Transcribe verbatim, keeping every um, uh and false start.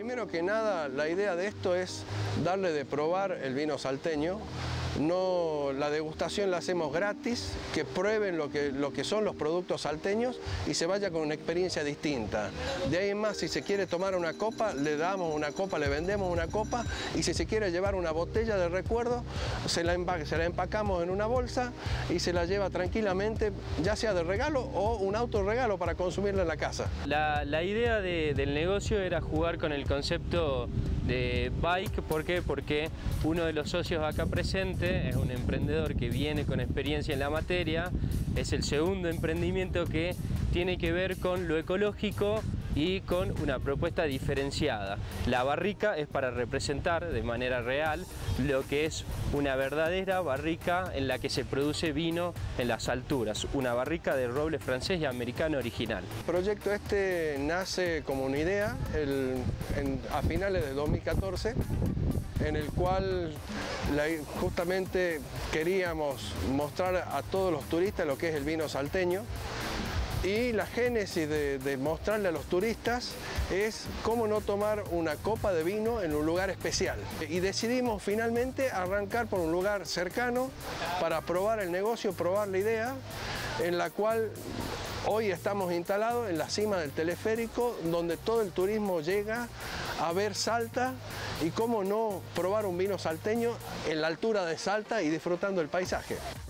Primero que nada, la idea de esto es darle de probar el vino salteño. No, la degustación la hacemos gratis, que prueben lo que, lo que son los productos salteños y se vaya con una experiencia distinta. De ahí en más, si se quiere tomar una copa, le damos una copa, le vendemos una copa, y si se quiere llevar una botella de recuerdo, se la, se la empacamos en una bolsa y se la lleva tranquilamente, ya sea de regalo o un autorregalo para consumirla en la casa. La, la idea de, del negocio era jugar con el concepto de bike. ¿Por qué? Porque uno de los socios acá presente es un emprendedor que viene con experiencia en la materia. Es el segundo emprendimiento que tiene que ver con lo ecológico y con una propuesta diferenciada. La barrica es para representar de manera real lo que es una verdadera barrica en la que se produce vino en las alturas, una barrica de roble francés y americano original. El proyecto este nace como una idea el, en, a finales de dos mil catorce, en el cual la, justamente queríamos mostrar a todos los turistas lo que es el vino salteño. Y la génesis de, de mostrarle a los turistas es cómo no tomar una copa de vino en un lugar especial. Y decidimos finalmente arrancar por un lugar cercano para probar el negocio, probar la idea, en la cual hoy estamos instalados en la cima del teleférico, donde todo el turismo llega a ver Salta y cómo no probar un vino salteño en la altura de Salta y disfrutando el paisaje.